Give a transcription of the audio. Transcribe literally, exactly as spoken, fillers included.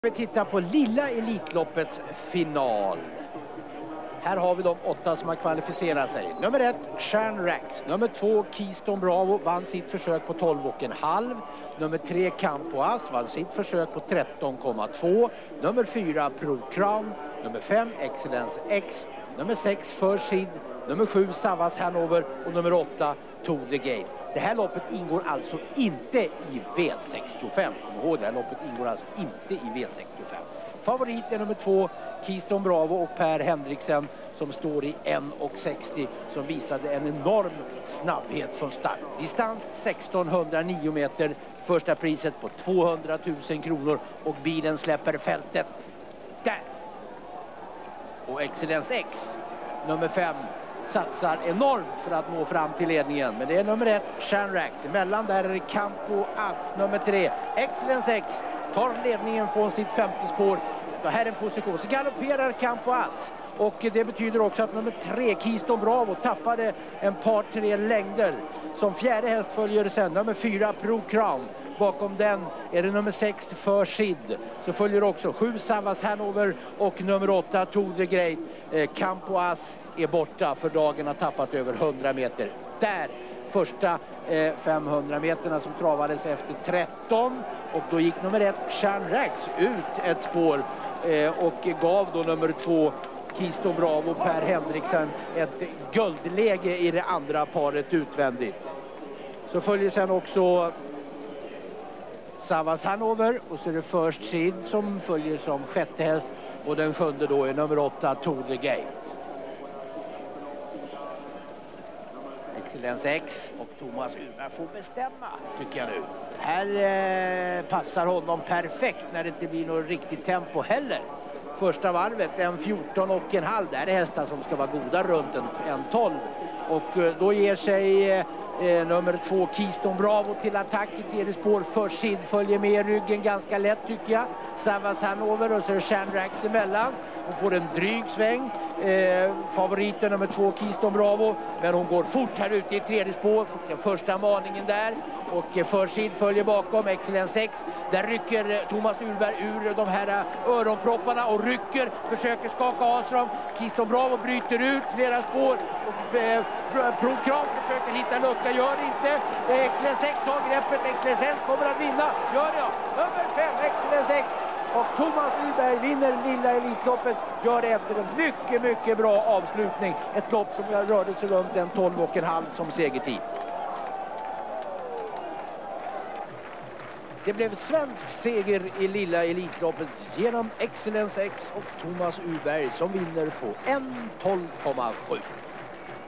Vi tittar på lilla Elitloppets final. Här har vi de åtta som har kvalificerat sig. Nummer ett, Stjärnrax. Nummer två, Keystone Bravo, vann sitt försök på tolv och en halv. Nummer tre, Campo As, vann sitt försök på tretton komma två. Nummer fyra, Pro Crown. Nummer fem, Excellence X. Nummer sex, Försid. Nummer sju, Savas Hanover. Och nummer åtta, To The Gate. Det här loppet ingår alltså inte i V sextiofem. Kom ihåg, det här loppet ingår alltså inte i V sextiofem. Favorit är nummer två, Keystone Bravo och Per Henriksen som står i en sextio som visade en enorm snabbhet från start. Distans sextonhundranio meter, första priset på tvåhundratusen kronor och bilen släpper fältet där. Och Excellence X, nummer fem, satsar enormt för att nå fram till ledningen. Men det är nummer ett, Stjärnrax. Emellan där är det Campo As. Nummer tre, Excellence X, tar ledningen från sitt femte spår. Det här är en position. Så galopperar Campo As. Och det betyder också att nummer tre, Keystone Bravo, tappade en par tre längder. Som fjärde häst följer sen nummer fyra, Pro Crown. Bakom den är det nummer sex, Försid. Så följer också sju, Savas Hanover och nummer åtta, To The Great. Eh, Campo As är borta för dagen, har tappat över hundra meter. Där första eh, femhundra meterna som travades efter tretton. Och då gick nummer ett, Stjärnrax, ut ett spår eh, och gav då nummer två, Keystone Bravo, Per Henriksen, ett guldläge i det andra paret utvändigt. Så följer sen också Savas Hanover och så är det First Seed som följer som sjätte häst och den sjunde då är nummer åtta, To The Gate. Excellence X och Thomas Urberg får bestämma, tycker jag nu. Här eh, passar honom perfekt när det inte blir något riktigt tempo heller. Första varvet, en fjorton och en halv. Där är hästar som ska vara goda runt en, en tolv. Och eh, då ger sig eh, Eh, nummer två, Keystone Bravo, till attack i tredje spår. Försid följer med i ryggen ganska lätt, tycker jag. Savas Hanover och så är det Stjärnrax emellan. Hon får en dryg sväng. Eh, favoriten nummer två, Keystone Bravo. Men hon går fort här ute i tredje spår. Den första maningen där. Och eh, Försid följer bakom. Excellence X. Där rycker eh, Thomas Urberg ur de här eh, öronpropparna och rycker. Försöker skaka av sig dem. Keystone Bravo bryter ut flera spår. Och eh, Pro Crown försöker hitta lucka. Gör det inte. Eh, Excellence X har greppet. Excellence X kommer att vinna. Gör det, ja. Nummer fem, Excellence X. Och Thomas Urberg vinner lilla Elitloppet. Gör det efter en mycket, mycket bra avslutning. Ett lopp som rörde sig runt en tolv och en halv som segertid. Det blev svensk seger i lilla Elitloppet genom Excellence X och Thomas Urberg som vinner på en tolv komma sju.